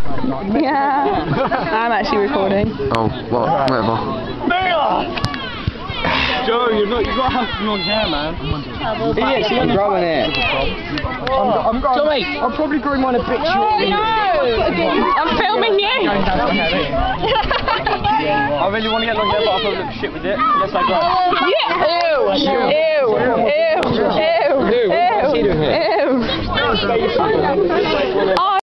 Yeah. I'm actually recording. Oh, well, whatever. Joe, you got to have long hair, man. I'm growing it. Joey! I'm probably growing mine a bit shortly. No! I'm filming you! I really want to get long hair, but I probably look shit with it. Yes, I grow. Yeah! Ew! Ew! Ew! Ew! Ew! Ew! Ew!